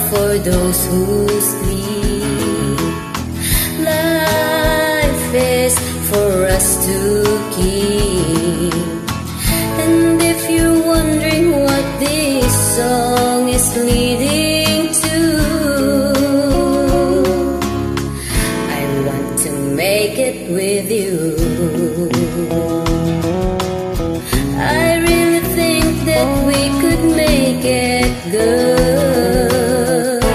for those who sleep. Life is for us to keep. And if you're wondering what this song is leading to, I want to make it with you. I really think that we could make it good.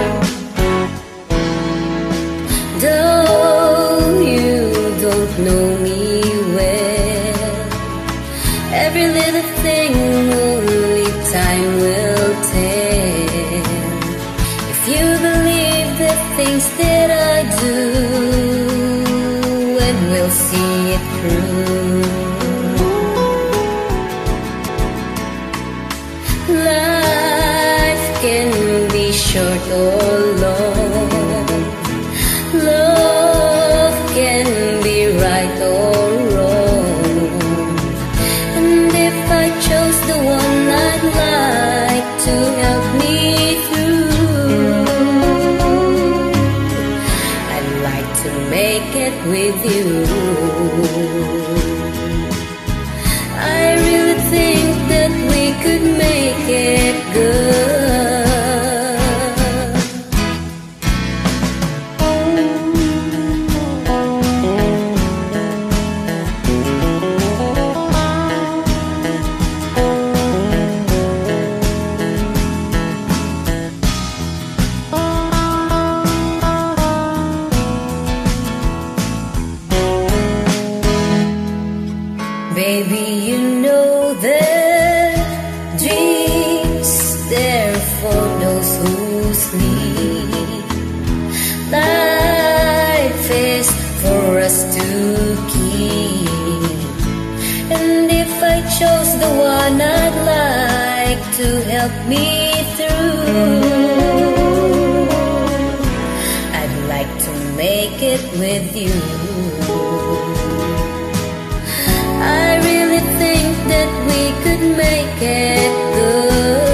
Though you don't know me well, every little thing only time will tell. If you believe the things that I do, and we'll see it through. Life can be short or long. Love can be right or wrong. And if I chose the one I'd like to help me through, I'd like to make it with you. I really think that we could make it good. Baby, you know that dreams, they're for those who sleep. Life is for us to keep. And if I chose the one I'd like to help me through, I'd like to make it with you. I really think that we could make it good.